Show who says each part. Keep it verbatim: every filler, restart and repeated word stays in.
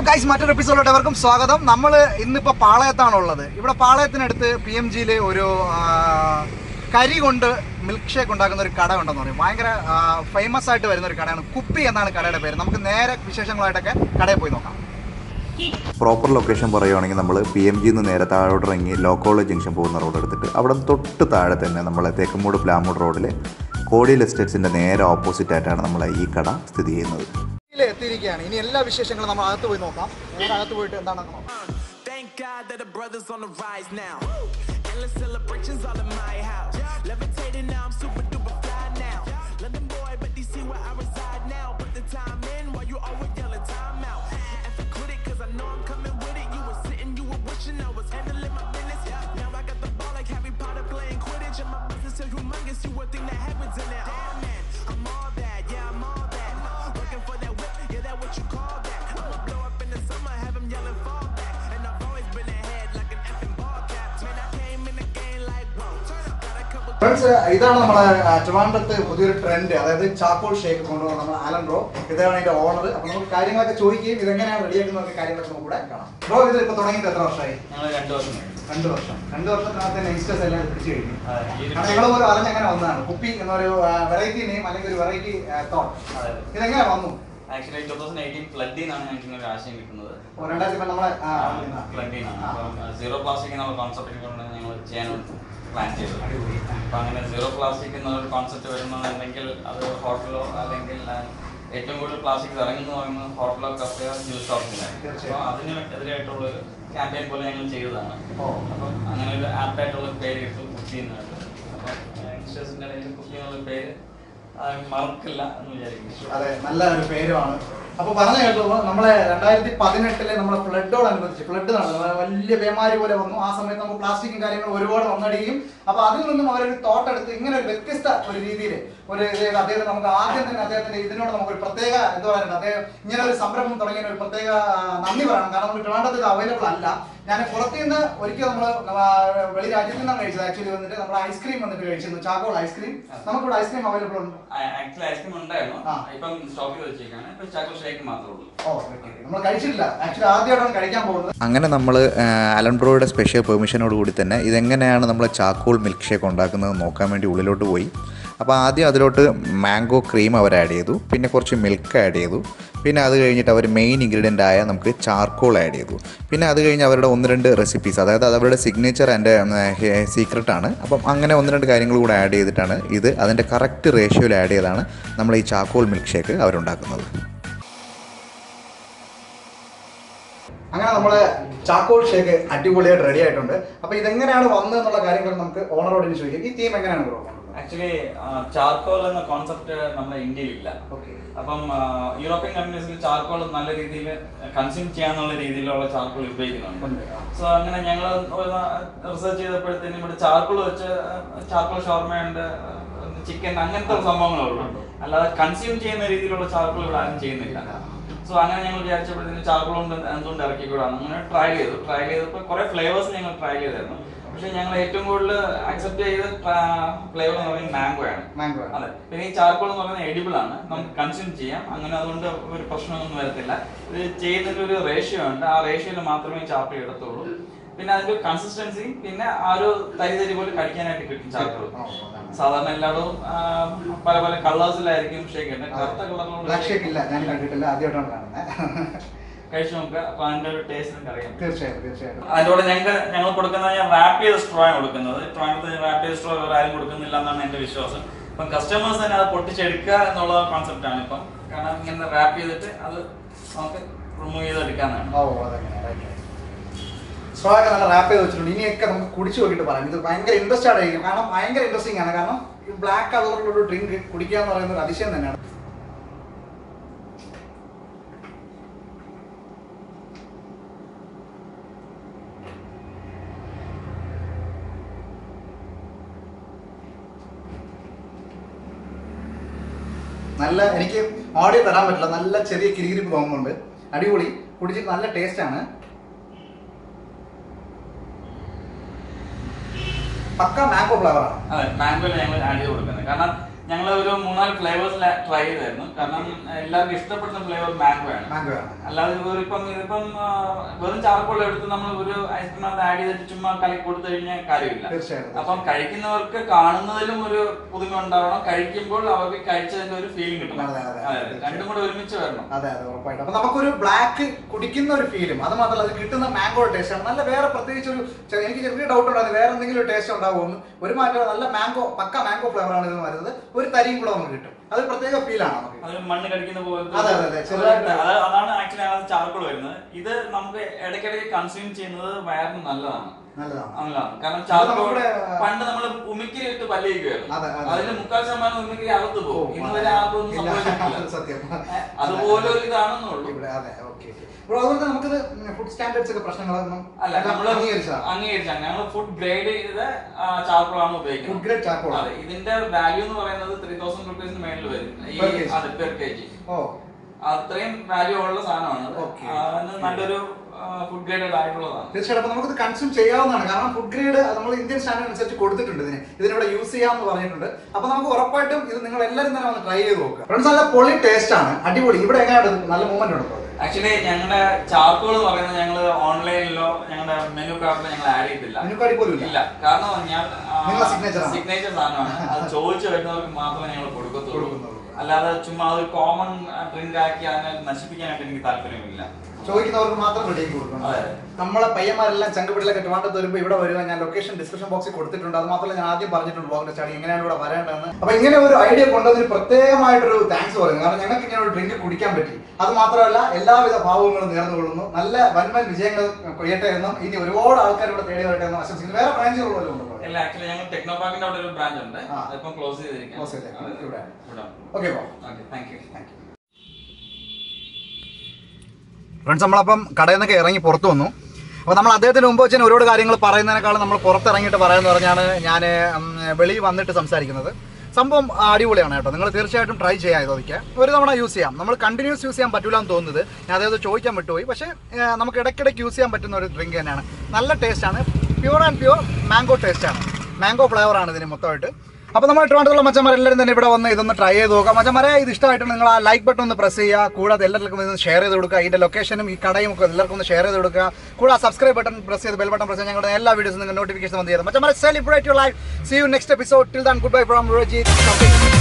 Speaker 1: Guys, മറ്റൊരു എപ്പിസോഡിലോട്ട് എവർക്കും സ്വാഗതം. നമ്മൾ ഇന്നിപ്പോൾ പാളയത്താണുള്ളത്. ഇവിടെ പാളയത്തിനടുത്ത് പി എം ജിയിൽ ഒരു കരി കൊണ്ട് മിൽക്ക് ഷേക്ക് ഉണ്ടാക്കുന്ന ഒരു കട ഉണ്ടെന്ന് പറയും. ഭയങ്കര ഫേമസ് ആയിട്ട് വരുന്ന ഒരു കടയാണ്. കുപ്പി എന്നാണ് കടയുടെ പേര്. നമുക്ക് നേരെ വിശേഷങ്ങളായിട്ടൊക്കെ കടയിൽ പോയി നോക്കാം.
Speaker 2: പ്രോപ്പർ ലൊക്കേഷൻ പറയുകയാണെങ്കിൽ നമ്മൾ പി എം ജിന്ന് നേരെ താഴോട്ട് ഇറങ്ങി ലോ കോളേജ് ജംഗ്ഷൻ പോകുന്ന റോഡ് എടുത്തിട്ട് അവിടെ തൊട്ട് താഴെ തന്നെ നമ്മളെ തേക്കുമൂട് പ്ലാമൂട് റോഡിൽ കോടിയൽ എസ്റ്റേറ്റ്സിൻ്റെ നേരെ ഓപ്പോസിറ്റ് ആയിട്ടാണ് നമ്മളെ ഈ കട സ്ഥിതി ചെയ്യുന്നത്.
Speaker 1: എത്തിയിരിക്കുകയാണ്. ഇനി എല്ലാ വിശേഷങ്ങളും നമ്മൾ അകത്ത് പോയി നോക്കാം. നേരെ അകത്ത് പോയിട്ട് എന്താണെന്ന് നോക്കാം. ഫ്രണ്ട്സ്, ഇതാണ് നമ്മുടെ ട്രിവാൻഡ്രത്ത് പുതിയൊരു ട്രെൻഡ്, അതായത് ചാക്കോൾ ഷേക്ക് കൊണ്ടുവന്ന നമ്മൾ ആലൻ ബ്രോ. ഇതാണ് അതിന്റെ ഓണർ. അപ്പൊ നമുക്ക് കാര്യങ്ങളൊക്കെ ചോദിക്കുകയും ഇതെങ്ങനെയാണ് റെഡിയാക്കുന്ന കാര്യങ്ങളൊക്കെ നമുക്ക് കൂടെ കാണാം. ബ്രോ, ഇത് ഇപ്പൊ തുടങ്ങിയിട്ട് എത്ര വർഷമായി? രണ്ട് വർഷം രണ്ട് വർഷം രണ്ട് വർഷത്തിനകത്ത് യങ്സ്റ്റേഴ്സ് എല്ലാം പിടിച്ചു കഴിഞ്ഞു. നിങ്ങൾ ഒരു അറിഞ്ഞെങ്ങനെ വന്നതാണ് കുപ്പി എന്നൊരു വെറൈറ്റി നെയിം അല്ലെങ്കിൽ ഒരു വെറൈറ്റി തോട്ട്? ഇതെങ്ങനെ വന്നു?
Speaker 3: ആക്ച്വലി twenty eighteen ഫ്ലഡിനാണ് ഞങ്ങൾക്ക് ഒരു ആശയം കിട്ടുന്നത്.
Speaker 1: രണ്ടായിരത്തി നമ്മളെ
Speaker 3: ഫ്ലഡിനാണ് സീറോ പ്ലാസ്റ്റിക് എന്നുള്ള കോൺസെപ്റ്റ് കൊണ്ട് ഞങ്ങൾ ചെയ്യാൻ പ്ലാൻ ചെയ്തത്. അപ്പം അങ്ങനെ സീറോ പ്ലാസ്റ്റിക് എന്നൊരു കോൺസെപ്റ്റ് വരുന്നതെങ്കിൽ അത് ഹോട്ടലോ അല്ലെങ്കിൽ ഏറ്റവും കൂടുതൽ പ്ലാസ്റ്റിക് ഇറങ്ങുന്നു പറയുന്നത് ഹോട്ടലോ കഫേയോ ജ്യൂസ് ഷോപ്പിലാണ്. അപ്പോൾ അതിന് എതിരായിട്ടുള്ളൊരു ക്യാമ്പയിൻ പോലെ ഞങ്ങൾ ചെയ്തതാണ്. അപ്പം അങ്ങനെ ഒരു ആപ്റ്റായിട്ടുള്ള പേര് കിട്ടും കുപ്പി എന്നുള്ളത്. അപ്പം യങ്സ്റ്റേഴ്സിൻ്റെ ഇടയിൽ കുപ്പി എന്നുള്ള പേര് മറക്കില്ല എന്ന് വിചാരിക്കുന്നു.
Speaker 1: അതെ, നല്ല ഒരു പേരുമാണ്. അപ്പൊ പറഞ്ഞു കേട്ടു, നമ്മളെ രണ്ടായിരത്തി പതിനെട്ടില് നമ്മളെ ഫ്ലഡോടനുബന്ധിച്ച് ഫ്ലഡ് നടന്നത് വലിയ പേമാരി പോലെ വന്നു. ആ സമയത്ത് നമുക്ക് പ്ലാസ്റ്റിക്കും കാര്യങ്ങളും ഒരുപാട് വന്നടിയും. അപ്പൊ അതിൽ നിന്നും അവരൊരു തോട്ടെടുത്ത് ഇങ്ങനെ ഒരു വ്യത്യസ്ത ഒരു രീതിയിൽ ഒരു അദ്ദേഹം നമുക്ക് ആദ്യം തന്നെ അദ്ദേഹത്തിന്റെ ഇതിനോട് നമുക്കൊരു പ്രത്യേക എന്താ പറയുന്നത്, അദ്ദേഹം ഇങ്ങനെ ഒരു സംരംഭം തുടങ്ങിയ ഒരു പ്രത്യേക നന്ദി പറയണം. കാരണം നമുക്ക് ട്രിവാൻഡ്രത്ത് ഇത് അവൈലബിൾ അല്ല. ഞാൻ പുറത്തു നിന്ന് ഒരിക്കൽ നമ്മൾ വെളി രാജ്യത്തിൽ നിന്നാണ് കഴിച്ചത്. ആക്ച്വലി വന്നിട്ട് നമ്മൾ ഐസ്ക്രീം വന്നിട്ട് കഴിച്ചിരുന്നു, ചാക്കോൾ ഐസ്ക്രീം. നമുക്കിവിടെ ഐസ്ക്രീം അവൈലബിൾ ഉണ്ട്.
Speaker 3: ആക്ച്വലി ഐസ്ക്രീം ഉണ്ടായിരുന്നു, ഇപ്പം സ്റ്റോക്ക് ചെയ്ത് വെച്ചേക്കാണ്. ഇപ്പം ചാക്കോൾ ഷേക്ക് മാത്രമേ ഉള്ളൂ.
Speaker 1: നമ്മൾ കഴിച്ചിട്ടില്ല. ആക്ച്വലി ആദ്യമായിട്ടാണ് കഴിക്കാൻ പോകുന്നത്.
Speaker 2: അങ്ങനെ നമ്മൾ ആലൻ ബ്രോയുടെ സ്പെഷ്യൽ പെർമിഷനോട് കൂടി തന്നെ ഇതെങ്ങനെയാണ് നമ്മൾ ചാക്കോൾ മിൽക്ക് ഷേക്ക് ഉണ്ടാക്കുന്നത് നോക്കാൻ വേണ്ടി ഉള്ളിലോട്ട് പോയി. അപ്പോൾ ആദ്യം അതിലോട്ട് മാംഗോ ക്രീം അവർ ആഡ് ചെയ്തു, പിന്നെ കുറച്ച് മിൽക്ക് ആഡ് ചെയ്തു, പിന്നെ അത് കഴിഞ്ഞിട്ട് അവർ മെയിൻ ഇൻഗ്രീഡിയൻ്റ് ആയ നമുക്ക് ചാർക്കോൾ ആഡ് ചെയ്തു. പിന്നെ അത് കഴിഞ്ഞ് അവരുടെ ഒന്ന് രണ്ട് റെസിപ്പീസ്, അതായത് അത് അവരുടെ സിഗ്നേച്ചർ ആൻഡ് സീക്രട്ടാണ്. അപ്പം അങ്ങനെ ഒന്ന് രണ്ട് കാര്യങ്ങൾ കൂടെ ആഡ് ചെയ്തിട്ടാണ് ഇത് അതിൻ്റെ കറക്റ്റ് റേഷ്യോയിൽ ആഡ് ചെയ്താണ് നമ്മൾ ഈ ചാക്കോൾ മിൽക്ക് ഷേക്ക് അവരുണ്ടാക്കുന്നത്.
Speaker 1: അങ്ങനെ നമ്മള് ചാക്കോൾ ഷേക്ക് അടിപൊളിയായിട്ട് റെഡി ആയിട്ടുണ്ട്. അപ്പൊ ഇതെങ്ങനെയാണ് വന്നതെന്നുള്ള കാര്യങ്ങൾ നമുക്ക് ഓണറോട് ചോദിക്കാം. ഈ തീം എങ്ങനെയാണ് ബ്രോ?
Speaker 3: ആക്ച്വലി ചാർക്കോൾ എന്ന കോൺസെപ്റ്റ് നമ്മുടെ ഇന്ത്യയിലില്ല. അപ്പം യൂറോപ്യൻ കൺട്രീസിൽ ചാർക്കോൾ നല്ല രീതിയിൽ കൺസ്യൂം ചെയ്യാന്നുള്ള രീതിയിലുള്ള ചാർക്കോൾ ഉപയോഗിക്കുന്നുണ്ട്. സോ അങ്ങനെ ഞങ്ങൾ റിസർച്ച് ചെയ്തപ്പോഴത്തേനും ഇവിടെ ചാർക്കോൾ വെച്ച് ചാർക്കോൾ ഷവർമയുണ്ട്, ചിക്കൻ, അങ്ങനത്തെ സംഭവങ്ങളുള്ളൂ. അല്ലാതെ കൺസ്യൂം ചെയ്യുന്ന രീതിയിലുള്ള ചാർക്കോൾ ഇവിടെ ആരും ചെയ്യുന്നില്ല. സോ അങ്ങനെ ഞങ്ങൾ വിചാരിച്ചപ്പോഴത്തേന് ചാർക്കോൾ കൊണ്ട് എന്തുകൊണ്ട് ഇറക്കിക്കൂടാണ്. അങ്ങനെ ട്രൈ ചെയ്തു. ട്രൈ ചെയ്തപ്പോൾ കുറെ ഫ്ലേവേഴ്സ് ഞങ്ങൾ ട്രൈ ചെയ്തായിരുന്നു. പക്ഷെ ഞങ്ങൾ ഏറ്റവും കൂടുതൽ അക്സെപ്റ്റ് ചെയ്ത ഫ്ലേവർ എന്ന് പറയുന്നത് മാംഗോ ആണ്.
Speaker 1: മാംഗോ
Speaker 3: അതെ. പിന്നെ ഈ ചാർക്കോൾ എന്ന് പറയുന്നത് എഡിബിൾ ആണ്, നമുക്ക് കൺസ്യൂം ചെയ്യാം. അങ്ങനെ അതുകൊണ്ട് ഒരു പ്രശ്നമൊന്നും വരത്തില്ല. ഇത് ചെയ്യുന്നതിൽ ഒരു റേഷ്യോ ഉണ്ട്, ആ റേഷ്യോയിൽ മാത്രമേ ചാർക്കോൾ എടുത്തുള്ളൂ. പിന്നെ അതിന്റെ കൺസിസ്റ്റൻസി, പിന്നെ ആ ഒരു തരി തരി പോലെ കടിക്കാനായിട്ട് കിട്ടും ചാർക്കോൾ. സാധാരണ എല്ലായിടവും പല പല കളേഴ്സിലായിരിക്കും ഷേക്ക് ഉണ്ട്. കറുത്ത കളറിലുള്ള കഴിച്ചു നോക്കുക. അപ്പൊ അതിന്റെ ഒരു ടേസ്റ്റ് അറിയാം.
Speaker 1: തീർച്ചയായിട്ടും തീർച്ചയായിട്ടും
Speaker 3: അതിലൂടെ ഞങ്ങൾക്ക് ഞങ്ങൾ കൊടുക്കുന്നത് ഞാൻ റാപ്പ് ചെയ്ത സ്ട്രോ ആണ് കൊടുക്കുന്നത്. ട്രിവാൻഡ്രത്ത് റാപ്പ് ചെയ്ത സ്ട്രോ വേറെ ആരും കൊടുക്കുന്നില്ല എന്നാണ് എന്റെ വിശ്വാസം. ഇപ്പം കസ്റ്റമേഴ്സ് തന്നെ അത് പൊട്ടിച്ചെടുക്കുക എന്നുള്ള കോൺസെപ്റ്റ് ആണ് ഇപ്പം. കാരണം ഇങ്ങനെ റാപ്പ് ചെയ്തിട്ട് അത് നമുക്ക് റിമൂവ് ചെയ്തെടുക്കാന്നാണ്.
Speaker 1: സ്ട്രോ ഒക്കെ നല്ല റാപ്പ് ചെയ്ത് വെച്ചിട്ടുണ്ട്. ഇനിയൊക്കെ നമുക്ക് കുടിച്ചു നോക്കിയിട്ട് പറയാം. ഇത് ഭയങ്കര ഇൻട്രസ്റ്റ് ആയിരിക്കും. കാരണം ഭയങ്കര ഇൻട്രസ്റ്റിംഗ് ആണ്. കാരണം ഈ ബ്ലാക്ക് കളറിലുള്ള ഡ്രിങ്ക് കുടിക്കുക എന്ന് പറയുന്നത് ഒരു അതിശയം തന്നെയാണ്. നല്ല, എനിക്ക് ഓഡിയോ തരാൻ പറ്റില്ല, നല്ല ചെറിയ കിരികിരിപ്പ് തോന്നുന്നുണ്ട്. അടിപൊളി, കുടിച്ചിട്ട് നല്ല ടേസ്റ്റ് ആണ്. പക്ക മാംഗോ ഫ്ലേവർ ആണ്.
Speaker 3: അതെ, മാംഗോയിൽ ഞങ്ങൾ ആഡ് ചെയ്ത് കൊടുക്കുന്നത്. കാരണം ഞങ്ങൾ ഒരു മൂന്നാല് ഫ്ലേവേഴ്സ് ട്രൈ ചെയ്തായിരുന്നു. കാരണം എല്ലാവർക്കും ഇഷ്ടപ്പെടുന്ന ഫ്ലേവർ മാംഗോ ആണ്. അല്ലാതെ ഇപ്പം ഇതിപ്പം വെറും ചാർക്കോൾ എടുത്ത് നമ്മൾ ഒരു ഐസ്ക്രീം ആഡ് ചെയ്തിട്ട് ചുമ്മാ കലക്കി കൊടുത്തു കഴിഞ്ഞാൽ കാര്യമില്ല. അപ്പം കഴിക്കുന്നവർക്ക് കാണുന്നതിലും ഒരു പുതുമ ഉണ്ടാവണം, കഴിക്കുമ്പോൾ അവർക്ക് കഴിച്ചതിന്റെ ഒരു ഫീലിംഗ് കിട്ടണം. രണ്ടും കൂടെ ഒരുമിച്ച് വരണം.
Speaker 1: അതെ അതെ ഉറപ്പായിട്ടും. അപ്പൊ നമുക്കൊരു ബ്ലാക്ക് കുടിക്കുന്ന ഒരു ഫീലും, അത് മാത്രമല്ല അത് കിട്ടുന്ന മാംഗോ ടേസ്റ്റ് ആണ്. നല്ല വേറെ പ്രത്യേകിച്ച് ഒരു എനിക്ക് ചെറിയ ഡൗട്ട് ഉണ്ടായിരുന്നു വേറെ എന്തെങ്കിലും ഒരു ടേസ്റ്റ് ഉണ്ടാവുമെന്ന്. ഒരു മാറ്റം നല്ല മാംഗോ പക്ക മാംഗോ ഫ്ലേവർ ആണ് ഇത് വരുന്നത്. ഒരു തരിയും കൂടെ നമുക്ക് കിട്ടും. അത് പ്രത്യേക ഫീലാണ് നമുക്ക്.
Speaker 3: അത് മണ്ണ് കടിക്കുന്ന പോലെ. അതാണ് ആക്ച്വലി ആ ചാർക്കോൾ വരുന്നത്. ഇത് നമുക്ക് ഇടയ്ക്കിടയ്ക്ക് കൺസ്യൂം ചെയ്യുന്നത് വയറിന് നല്ലതാണ്. നല്ലതാണ്. കാരണം ചാർക്കോൾ പണ്ട് നമ്മൾ ഉമിക്കിരി ഇട്ട് പല്ലിയിരിക്കുവായിരുന്നു. അതിന്റെ മുക്കാൽ ശതമാനം ഉമിക്കിരി അകത്ത് പോകും. ഇന്ന് വരെ അതൊന്നും സംഭവിച്ചിട്ടില്ല. അതുപോലെ ഒരു ഇതാണെന്നുള്ളൂ.
Speaker 1: അതുകൊണ്ട് നമുക്കിത് ഫുഡ് സ്റ്റാൻഡേർഡ്സ് ഒക്കെ പ്രശ്നങ്ങളൊന്നും
Speaker 3: അല്ല, നമ്മൾ അംഗീകരിച്ചാണ്. ഞങ്ങൾ ഫുഡ് ഗ്രേഡ് ചെയ്ത ചാർക്കോൾ ആണ് ഉപയോഗിക്കുന്നത്. Food grade charcoal. അതെ, ഇതിന്റെ വാല്യൂ എന്ന് പറയുന്നത് ത്രീ തൗസൻഡ് റുപ്പീസിന് മേളിൽ വരും. അതെ, പെർ കെ ജി. അത്രയും വാല്യൂ ഉള്ള സാധനമാണ്. നല്ലൊരു ഫുഡ് ഗ്രേഡ് ആയിട്ടുള്ളതാണ്.
Speaker 1: തീർച്ചയായിട്ടും. അപ്പൊ നമുക്കിത് കൺസ്യൂം ചെയ്യാവുന്നതാണ്. കാരണം ഫുഡ് ഗ്രേഡ് നമ്മൾ ഇന്ത്യൻ സ്റ്റാൻഡേർഡ് അനുസരിച്ച് കൊടുത്തിട്ടുണ്ട്. ഇതിന് ഇതിനിവിടെ യൂസ് ചെയ്യാമെന്ന് പറഞ്ഞിട്ടുണ്ട്. അപ്പൊ നമുക്ക് ഉറപ്പായിട്ടും ഇത് നിങ്ങൾ എല്ലാവരും തന്നെ ഒന്ന് ട്രൈ ചെയ്ത് നോക്കുക. ഫ്രണ്ട്സ്, നല്ല പൊളി ടേസ്റ്റ് ആണ്, അടിപൊളി. ഇവിടെ എങ്ങനെയാണ് നല്ല മൂവ്മെന്റ് ഉണ്ടോ?
Speaker 3: ആക്ച്വലി ഞങ്ങളുടെ ചാർക്കോൾ എന്ന് പറയുന്നത് ഞങ്ങൾ ഓൺലൈനിലോ ഞങ്ങളുടെ മെനു കാർഡിലോ ഞങ്ങൾ ആഡ് ചെയ്തില്ല.
Speaker 1: മെനു കാർഡിൽ പോലും
Speaker 3: ഇല്ല. കാരണം ഞാൻ സിഗ്നേച്ചർ സാധനമാണ്. അത് ചോദിച്ചു വരുന്നവർക്ക് മാത്രമേ ഞങ്ങൾ കൊടുക്കത്തുള്ളൂ. അല്ലാതെ ചുമ്മാ ഒരു കോമൺ ഡ്രിങ്ക് ആക്കി അതിനെ നശിപ്പിക്കാനായിട്ട് എനിക്ക് താല്പര്യമില്ല.
Speaker 1: ചോദിക്കുന്നവർക്ക് മാത്രം റെഡിയാക്കി കൊടുക്കണം. നമ്മളെ പയ്യന്മാരെല്ലാം ചങ്കപിടിലൊക്കെ ട്രിവാൻഡ്രത്ത് വരുമ്പോൾ ഇവിടെ വരുക. ഞാൻ ലൊക്കേഷൻ ഡിസ്ക്രിപ്ഷൻ ബോക്സിൽ കൊടുത്തിട്ടുണ്ട്. അത് മാത്രമല്ല ഞാൻ ആദ്യം പറഞ്ഞിട്ടുണ്ട് ബ്ലോഗിന്റെ സ്റ്റാർട്ടിങ് എങ്ങനെയാണ് ഇവിടെ വരേണ്ടതെന്ന്. അപ്പൊ ഇങ്ങനെ ഒരു ഐഡിയ കൊണ്ടതിന് പ്രത്യേകമായിട്ടൊരു താങ്ക്സ് പറയുന്നു. കാരണം ഞങ്ങൾക്ക് ഇങ്ങനെ ഒരു ഡ്രിങ്ക് കുടിക്കാൻ പറ്റി. അത് മാത്രമല്ല എല്ലാവിധ ഭാവങ്ങളും നേർന്നുകൊള്ളുന്നു. നല്ല വൻവൻ വിജയങ്ങൾ കൊയ്യട്ടെ എന്നും ഇനി ഒരുപാട് ആൾക്കാർ ഇവിടെ തേടി വരട്ടെ എന്നും ആശംസിക്കുന്നു. വേറെ ബ്രാഞ്ചുകളല്ലോ ഉണ്ടോ?
Speaker 3: ഇല്ല, ആക്ച്വലി ഞങ്ങൾ ടെക്നോ പാർക്കിന്റെ അവിടെ ഒരു ബ്രാഞ്ച് ഉണ്ട്. അതിപ്പം ക്ലോസ് ചെയ്തിരിക്കും.
Speaker 1: Okay,
Speaker 3: thank you. Thank you.
Speaker 1: Friends, നമ്മളപ്പം കടയിൽ നിന്നൊക്കെ ഇറങ്ങി പുറത്തു വന്നു. അപ്പോൾ നമ്മൾ അദ്ദേഹത്തിന് മുമ്പ് വെച്ചാൽ ഒരുപാട് കാര്യങ്ങൾ പറയുന്നതിനേക്കാളും നമ്മൾ പുറത്തിറങ്ങിയിട്ട് പറയാമെന്ന് പറഞ്ഞാണ് ഞാൻ വെളിയിൽ വന്നിട്ട് സംസാരിക്കുന്നത്. സംഭവം അടിപൊളിയാണ് കേട്ടോ. നിങ്ങൾ തീർച്ചയായിട്ടും ട്രൈ ചെയ്യാം. ഇതൊക്കെ ഒരു തവണ യൂസ് ചെയ്യാം. നമ്മൾ കണ്ടിന്യൂസ് യൂസ് ചെയ്യാൻ പറ്റില്ല എന്ന് തോന്നുന്നത്. ഞാൻ അതായത് ചോദിക്കാൻ വിട്ടുപോയി. പക്ഷേ നമുക്ക് ഇടയ്ക്കിടയ്ക്ക് യൂസ് ചെയ്യാൻ പറ്റുന്ന ഒരു ഡ്രിങ്ക് തന്നെയാണ്. നല്ല ടേസ്റ്റാണ്. പ്യൂർ ആൻഡ് പ്യൂർ മാംഗോ ടേസ്റ്റാണ്. മാംഗോ ഫ്ലേവറാണ് ഇതിന് മൊത്തമായിട്ട്. അപ്പോൾ നമ്മൾ ട്രിവാൻഡ്രത്തുള്ള മച്ചന്മാരെല്ലാവരും തന്നെ ഇവിടെ വന്ന് ഇതൊന്ന് ട്രൈ ചെയ്ത് നോക്കാം. മച്ചന്മാരെ, ഇത് ഇഷ്ടമായിട്ട് നിങ്ങൾ ആ ലൈക്ക് ബട്ടൺ ഒന്ന് പ്രസ് ചെയ്യുക. കൂടാതെ എല്ലാവർക്കും ഇതൊന്ന് ഷെയർ ചെയ്ത് കൊടുക്കുക. ഇതിൻ്റെ ലൊക്കേഷനും ഈ കടയും ഒക്കെ എല്ലാവർക്കും ഒന്ന് ഷെയർ ചെയ്ത് കൊടുക്കുക. കൂടാതെ സബ്സ്ക്രൈബ് ബട്ടൺ പ്രസ് ചെയ്ത് ബെൽ ബട്ടൺ പ്രസ് ചെയ്ത് ഞങ്ങളുടെ എല്ലാ വീഡിയോസും നിങ്ങൾ നോട്ടിഫിക്കേഷൻ വന്ന് ചെയ്തത്. മച്ചന്മാരെ, celebrate your life. See you next episode. Till then, good bye from Rejith.